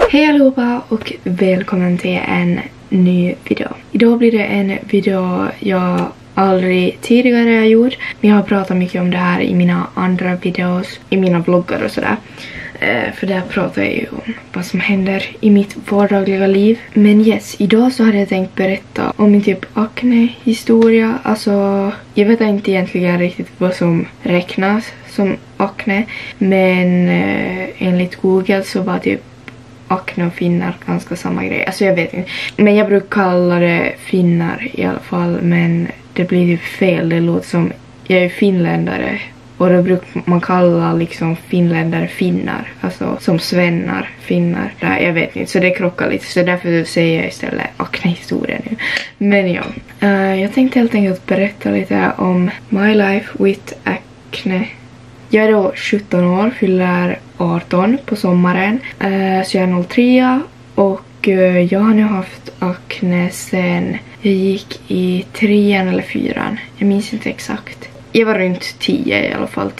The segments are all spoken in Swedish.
Hej allihopa och välkommen till en ny video. Idag blir det en video jag aldrig tidigare har gjort. Men jag har pratat mycket om det här i mina andra videos, i mina vloggar och sådär. För där pratar jag ju om vad som händer i mitt vardagliga liv. Men yes, idag så hade jag tänkt berätta om min typ akne-historia. Alltså, jag vet inte egentligen riktigt vad som räknas som akne. Men enligt Google så var typ akne och finnar ganska samma grej. Alltså jag vet inte. Men jag brukar kalla det finnar i alla fall. Men det blir typ fel. Det låter som, jag är finländare. Och då brukar man kalla liksom finländare finnar. Alltså som svennar, finnar. Nej, jag vet inte. Så det krockar lite. Så därför säger jag istället akne-historia nu. Men ja. Jag tänkte helt enkelt berätta lite om my life with acne. Jag är då 17 år, fyller 18 på sommaren. Så jag är 03 och jag har nu haft akne sen jag gick i 3:an eller 4:an. Jag minns inte exakt. Jag var runt 10 i alla fall,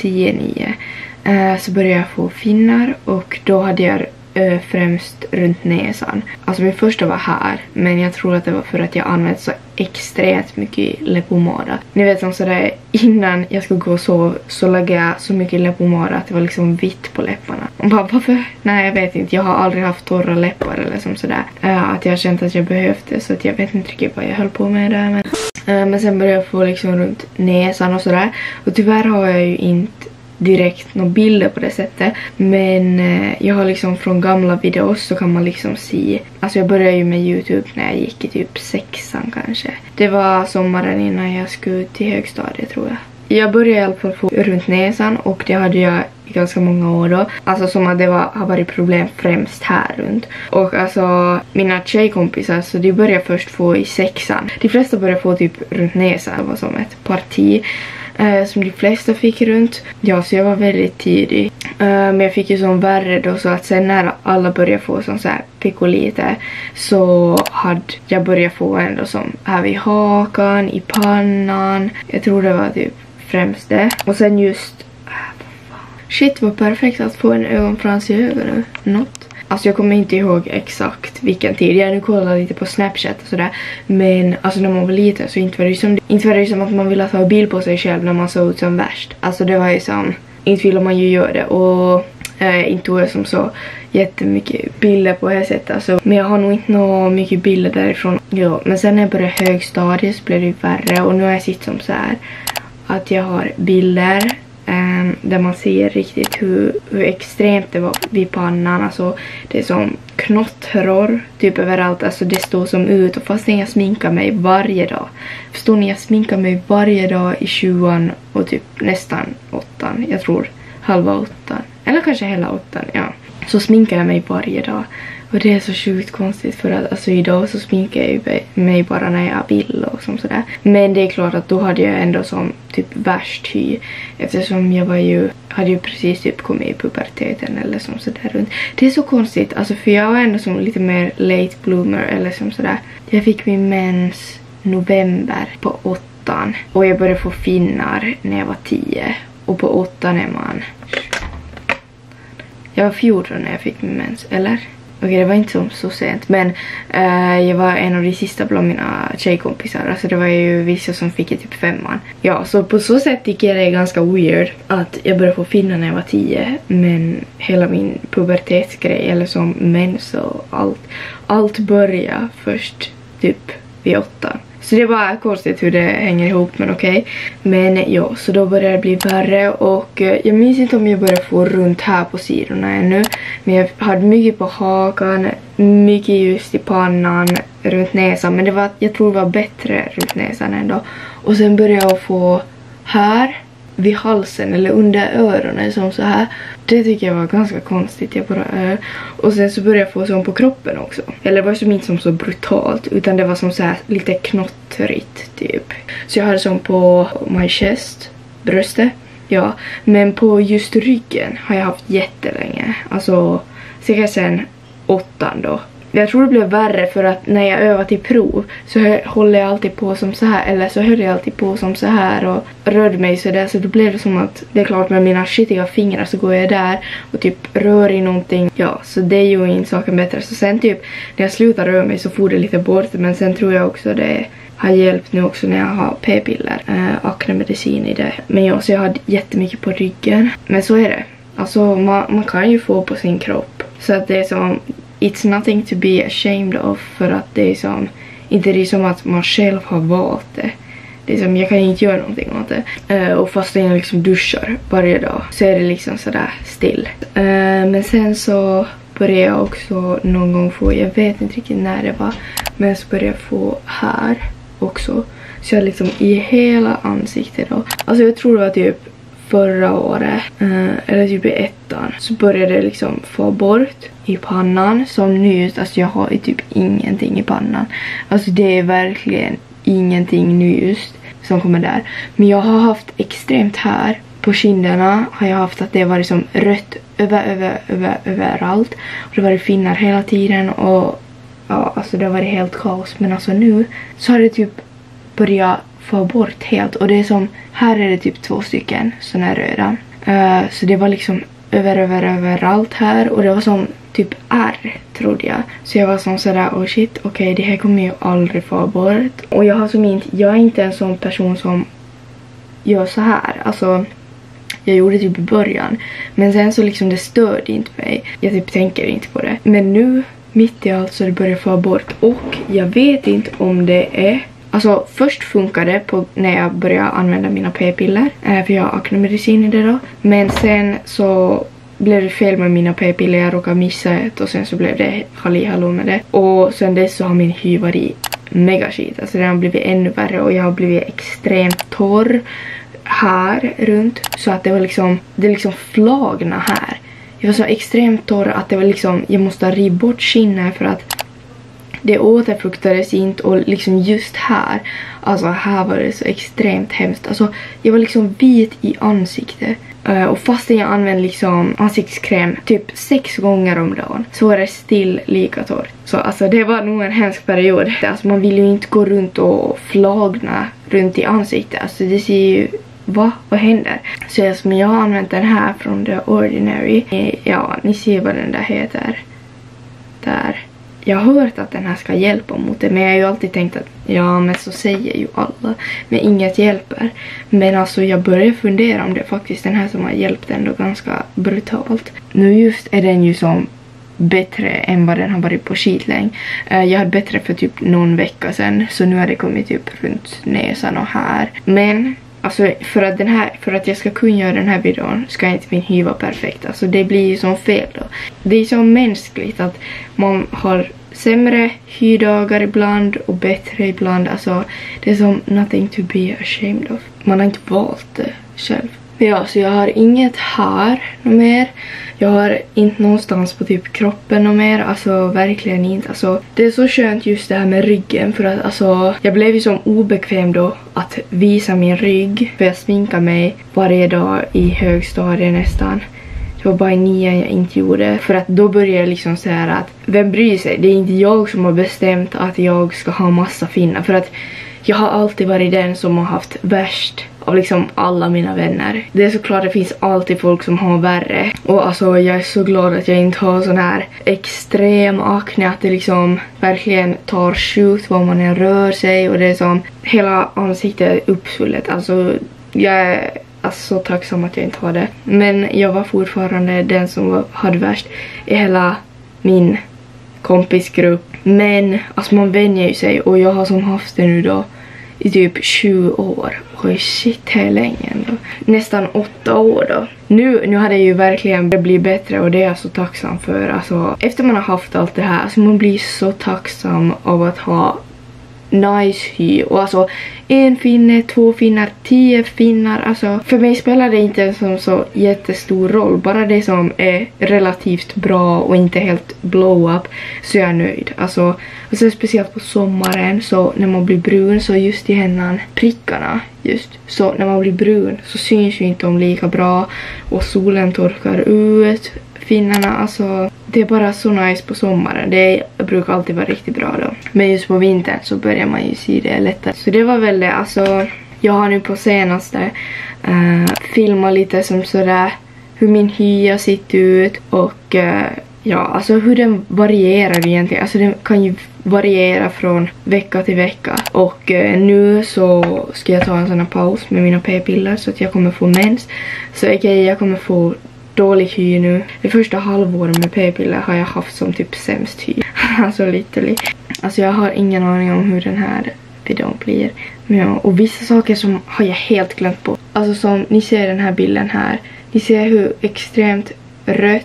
10-9. Så började jag få finnar och då hade jag främst runt näsan. Alltså min första var här, men jag tror att det var för att jag använde så extremt mycket läppomada. Ni vet som sådär, innan jag skulle gå och sova så lagade jag så mycket läppomada att det var liksom vitt på läpparna. Och bara, varför? Nej, jag vet inte. Jag har aldrig haft torra läppar eller som sådär. Att jag känt att jag behövde, så att jag vet inte riktigt vad jag höll på med där. Men sen började jag få liksom runt näsan och sådär. Och tyvärr har jag ju inte direkt några bilder på det sättet. Men jag har liksom från gamla videos så kan man liksom se. Alltså jag började ju med YouTube när jag gick i typ 6:an kanske. Det var sommaren innan jag skulle till högstadiet tror jag. Jag började i alla fall få runt näsan och det hade jag i ganska många år då. Alltså som att det har varit problem främst här runt. Och alltså mina tjejkompisar så de började först få i 6:an. De flesta började få typ runt näsan. Det var som ett parti. Som de flesta fick runt. Ja, så jag var väldigt tidig. Men jag fick ju som värre då, så att sen när alla började få sån så här pikolite så hade jag börjat få ändå som här vid hakan, i pannan. Jag tror det var typ främst det. Och sen just shit, vad perfekt att få en ögonfrans i ögonen. Något. Alltså jag kommer inte ihåg exakt vilken tid. Jag har nu kollat lite på Snapchat och sådär. Men alltså när man var liten så inte var det som att man ville ta bild på sig själv när man såg ut som värst. Alltså det var ju som, inte ville man ju göra det. Och inte tog jag som så jättemycket bilder på det sättet. Alltså, men jag har nog inte något mycket bilder därifrån. Ja, men sen när jag började högstadiet så blev det värre. Och nu har jag sett som så här att jag har bilder där man ser riktigt hur extremt det var vid pannan. Alltså det är som knotthår typ överallt. Alltså det står som ut. Och fast jag sminkar mig varje dag. Förstår ni, jag sminkar mig varje dag i 7:an och typ nästan 8:an. Jag tror halva 8:an. Eller kanske hela 8:an, ja. Så sminkar jag mig varje dag. Och det är så sjukt konstigt för att alltså idag så sminkar jag ju mig bara när jag vill och som sådär. Men det är klart att då hade jag ändå som typ värst hy. Eftersom jag hade ju precis typ kommit i puberteten eller som sådär runt. Det är så konstigt, alltså för jag var ändå som lite mer late bloomer eller som sådär. Jag fick min mens november på 8:an. Och jag började få finnar när jag var 10. Och på 8:an är man... Jag var 14 när jag fick min mens, eller? Okej, det var inte så sent. Men jag var en av de sista bland mina tjejkompisar. Alltså det var ju vissa som fick i typ 5:an. Ja, så på så sätt tycker jag det är ganska weird att jag började få finna när jag var 10. Men hela min pubertetsgrej eller som mens och allt började först typ vid 8. Så det var konstigt hur det hänger ihop, men okej. Men ja, så då började det bli värre och jag minns inte om jag började få runt här på sidorna ännu. Men jag hade mycket på hakan, mycket just i pannan, runt näsan. Men det var, jag tror det var bättre runt näsan ändå. Och sen började jag få här vid halsen eller under öronen som så här. Det tycker jag var ganska konstigt. Och sen så började jag få sån på kroppen också. Eller det var som inte som så brutalt, utan det var som så här lite knottrigt typ. Så jag hade sån på my chest, bröstet. Ja, men på just ryggen har jag haft jättelänge. Alltså säkert sen 8:an då. Jag tror det blev värre för att när jag övar till prov så håller jag alltid på som så här, eller så höll jag alltid på som så här och rörde mig så där, så då blev det som att det är klart med mina skitiga fingrar så går jag där och typ rör i någonting. Ja, så det är ju inte saken bättre. Så sen typ när jag slutar röra mig så får det lite bort, men sen tror jag också det har hjälpt nu också när jag har p-piller, aknemedicin i det. Men ja, så jag har jättemycket på ryggen. Men så är det. Alltså man kan ju få på sin kropp. Så att det är som, it's nothing to be ashamed of, för att det är som, inte det är som att man själv har valt det. Det är som, jag kan inte göra någonting åt det. Och fast jag liksom duschar varje dag så är det liksom sådär still. Men sen så började jag också någon gång få, jag vet inte riktigt när det var, men så började jag få här också. Så jag liksom i hela ansiktet då. Alltså jag tror det var typ förra året, eller typ i ettan, så började det liksom få bort i pannan som nyst. Alltså jag har ju typ ingenting i pannan. Alltså det är verkligen ingenting nyst som kommer där. Men jag har haft extremt här på kinderna, har jag haft att det var liksom rött överallt. Och det var det finnar hela tiden och ja, alltså det var det helt kaos. Men alltså nu så har det typ börjat få bort helt. Och det är som, här är det typ 2 stycken såna här röda. Så det var liksom överallt här. Och det var som typ R, trodde jag. Så jag var som sådär, oh shit, okej, det här kommer ju aldrig få bort. Och jag har som inte, jag är inte en sån person som gör så här. Alltså jag gjorde det typ i början. Men sen så liksom det störde inte mig. Jag typ tänker inte på det. Men nu, mitt i allt, så det börjar få bort. Och jag vet inte om det är, alltså först funkade det på när jag började använda mina p-piller. För jag har aknemedicin i det då. Men sen så blev det fel med mina p-piller. Jag råkade missa ett och sen så blev det hallå med det. Och sen dess så har min hy varit mega skit. Alltså den har blivit ännu värre och jag har blivit extremt torr här runt. Så att det var liksom, det liksom flagna här. Jag var så extremt torr att det var liksom, jag måste riva bort skinnet för att det återfuktades inte. Och liksom just här, alltså här var det så extremt hemskt. Alltså jag var liksom vit i ansiktet. Och fast jag använde liksom ansiktskräm typ 6 gånger om dagen så var det still lika torrt. Så alltså det var nog en hemsk period. Alltså man vill ju inte gå runt och flagna runt i ansiktet. Alltså det ser ju, vad händer? Så jag har använt den här från The Ordinary. Ja, ni ser vad den där heter. Där. Jag har hört att den här ska hjälpa mot det. Men jag har ju alltid tänkt att ja, men så säger ju alla. Men inget hjälper. Men alltså jag börjar fundera om det faktiskt den här som har hjälpt ändå ganska brutalt. Nu just är den ju som bättre än vad den har varit på skitlänge. Jag hade bättre för typ någon vecka sedan. Så nu har det kommit typ runt näsan och här. Men alltså för att jag ska kunna göra den här videon ska inte min hy vara perfekt. Alltså det blir ju som fel då. Det är så mänskligt att man har sämre hydagar ibland och bättre ibland. Alltså det är som nothing to be ashamed of. Man har inte valt det själv. Ja, så jag har inget här mer. Jag har inte någonstans på typ kroppen och mer. Alltså verkligen inte. Alltså det är så skönt just det här med ryggen. För att alltså jag blev ju som obekväm då att visa min rygg. För jag sminkar mig varje dag i högstadiet nästan. Det var bara i 9 jag inte gjorde. För att då började jag liksom säga att vem bryr sig? Det är inte jag som har bestämt att jag ska ha massa finnar. För att jag har alltid varit den som har haft värst av liksom alla mina vänner. Det är såklart, det finns alltid folk som har värre. Och alltså jag är så glad att jag inte har sån här extrem akne. Att det liksom verkligen tar sjukt vad man än rör sig. Och det är som hela ansiktet är uppsvullet. Alltså jag är så tacksam att jag inte har det. Men jag var fortfarande den som hade värst i hela min kompisgrupp. Men alltså man vänjer ju sig. Och jag har som haft det nu då i typ 20 år. Oj shit, det är länge ändå. Nästan 8 år då. Nu hade jag ju verkligen blivit bättre och det är jag så tacksam för. Alltså, efter man har haft allt det här så man blir så tacksam av att ha nice hy. Och alltså 1 finne, 2 finnar, 10 finnar. Alltså för mig spelar det inte som så jättestor roll. Bara det som är relativt bra och inte helt blow up så jag är nöjd. Alltså och sen speciellt på sommaren så när man blir brun så just i händan prickarna just så när man blir brun så syns ju inte de lika bra och solen torkar ut. finnarna, alltså det är bara så nice på sommaren. Det brukar alltid vara riktigt bra då. Men just på vintern så börjar man ju se det lättare. Så det var väl det, alltså jag har nu på senaste filmat lite som sådär hur min hy har sett ut och ja, alltså hur den varierar egentligen. Alltså den kan ju variera från vecka till vecka. Och nu så ska jag ta en sån här paus med mina p-piller så att jag kommer få mens. Så jag kommer få dålig hy nu. Det första halvåret med p-piller har jag haft som typ sämst hy. Alltså literally. Alltså jag har ingen aning om hur den här videon blir. Men ja, och vissa saker som har jag helt glömt på. Alltså som ni ser den här bilden här. Ni ser hur extremt rött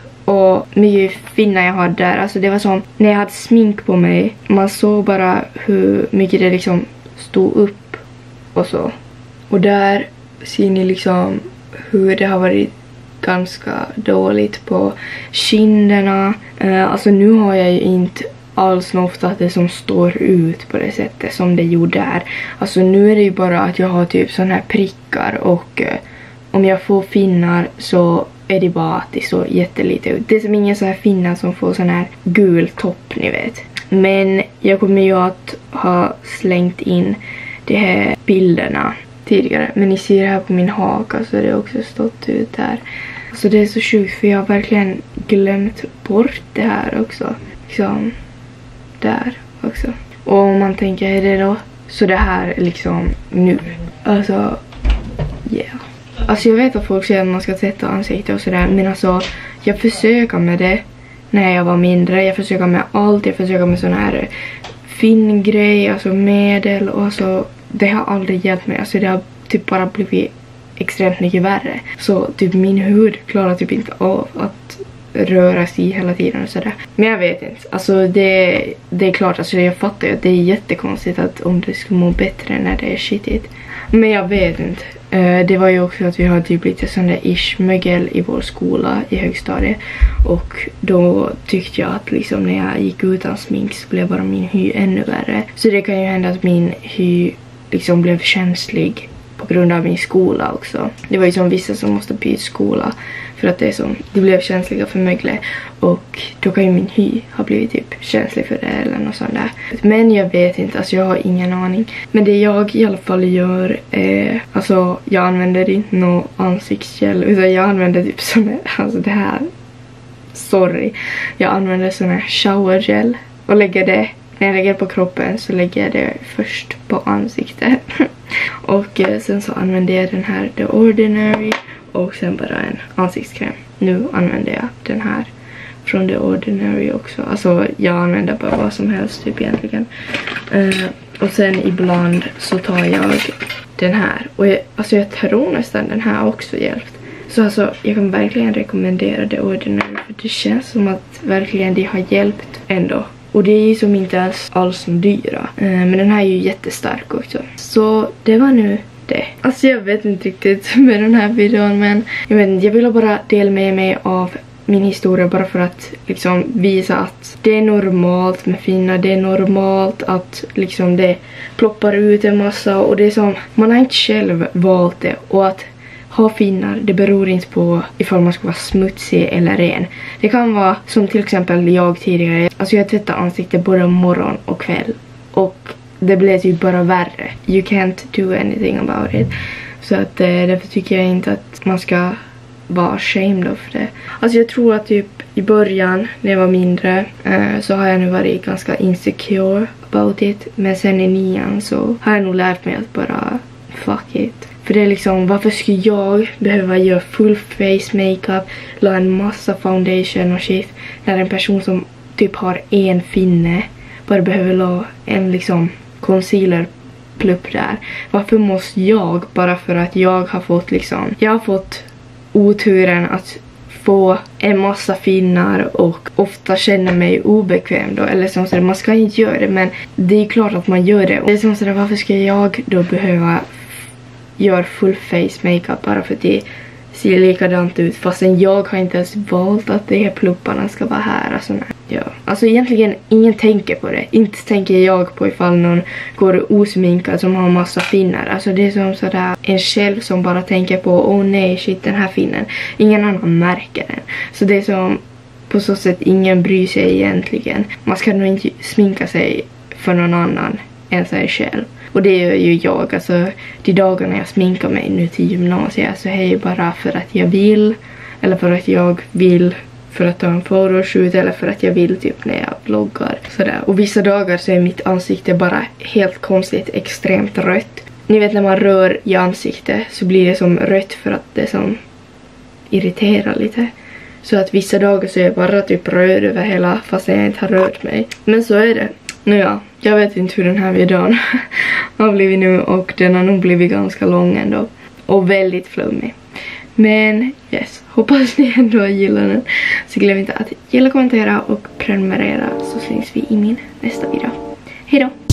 och mycket finna jag hade där. Alltså det var som när jag hade smink på mig. Man såg bara hur mycket det liksom stod upp och så. Och där ser ni liksom hur det har varit ganska dåligt på kinderna. Alltså nu har jag ju inte alls något att det som står ut på det sättet som det gjorde där. Alltså nu är det ju bara att jag har typ sån här prickar och om jag får finnar så är det bara att det så jättelite ut. Det är som ingen sån här finnar som får sån här gul topp, ni vet. Men jag kommer ju att ha slängt in de här bilderna tidigare. Men ni ser här på min haka så det har också stått ut där. Så det är så sjukt för jag har verkligen glömt bort det här också. Liksom där också. Och om man tänker, är det då så det här liksom nu? Alltså, yeah. Alltså jag vet att folk säger att man ska tvätta ansikte och sådär. Men alltså, jag försöker med det när jag var mindre. Jag försöker med allt. Jag försöker med sån här fin grej, alltså medel. Och alltså, det har aldrig hjälpt mig. Alltså det har typ bara blivit extremt mycket värre. Så typ min hud klarar typ inte av att röra sig hela tiden och sådär. Men jag vet inte. Alltså det är klart, alltså jag fattar ju att det är jättekonstigt att om det skulle må bättre när det är skitigt. Men jag vet inte. Det var ju också att vi har typ lite sån där ish-mögel i vår skola i högstadiet. Och då tyckte jag att liksom när jag gick utan smink så blev bara min hy ännu värre. Så det kan ju hända att min hy liksom blev känslig på grund av min skola också. Det var ju som vissa som måste byta skola för att det blev känsliga för mögel. Och då kan ju min hy ha blivit typ känslig för det eller något sånt där. Men jag vet inte, alltså jag har ingen aning. Men det jag i alla fall gör är, alltså jag använder inte någon ansiktsgel utan jag använder typ sån här, alltså det här, sorry. Jag använder sån här showergel och lägger det, när jag lägger det på kroppen så lägger jag det först på ansiktet. Och sen så använder jag den här The Ordinary och sen bara en ansiktskräm. Nu använder jag den här från The Ordinary också. Alltså jag använder bara vad som helst typ egentligen. Och sen ibland så tar jag den här. Och jag tror nästan den här också hjälpt. Så alltså jag kan verkligen rekommendera The Ordinary. För det känns som att verkligen det har hjälpt ändå. Och det är ju som inte alls som dyra. Men den här är ju jättestark också. Så det var nu det. Alltså jag vet inte riktigt med den här videon. Men jag vill bara dela med mig av min historia. Bara för att liksom visa att det är normalt med finnar. Det är normalt att liksom det ploppar ut en massa. Och det är som, man har inte själv valt det. Och att ha finnar, det beror inte på ifall man ska vara smutsig eller ren. Det kan vara som till exempel jag tidigare. Alltså jag tvättar ansiktet både morgon och kväll. Och det blev typ bara värre. You can't do anything about it. Så att därför tycker jag inte att man ska vara ashamed of det. Alltså jag tror att typ i början när jag var mindre så har jag nu varit ganska insecure about it. Men sen i 9:an så har jag nog lärt mig att bara fuck it. För det är liksom, varför ska jag behöva göra full face makeup, la en massa foundation och shit, när en person som typ har en finne bara behöver la en liksom concealer plupp där. Varför måste jag, bara för att jag har fått liksom, jag har fått oturen att få en massa finnar och ofta känner mig obekväm då, eller som så, man ska inte göra det, men det är klart att man gör det. Och det är som så, varför ska jag då behöva gör full face makeup bara för att det ser likadant ut fastän jag har inte ens valt att de här plupparna ska vara här. Alltså, ja. Alltså egentligen ingen tänker på det. Inte tänker jag på ifall någon går osminkad som har massa finnar. Alltså det är som sådär en själv som bara tänker på åh nej shit den här finnen. Ingen annan märker den. Så det är som på så sätt ingen bryr sig egentligen. Man ska nog inte sminka sig för någon annan än sig själv. Och det gör ju jag. Alltså de dagarna jag sminkar mig nu till gymnasiet så är det bara för att jag vill. Eller för att jag vill för att ta en photoshoot. Eller för att jag vill typ när jag vloggar. Sådär. Och vissa dagar så är mitt ansikte bara helt konstigt extremt rött. Ni vet när man rör i ansiktet så blir det som rött för att det som irriterar lite. Så att vissa dagar så är jag bara typ röd över hela fast jag inte har rört mig. Men så är det. Nu ja, jag vet inte hur den här videon har blivit nu och den har nog blivit ganska lång ändå. Och väldigt flummig. Men yes, hoppas ni ändå gillar den. Så glöm inte att gilla, kommentera och prenumerera så syns vi i min nästa video. Hejdå!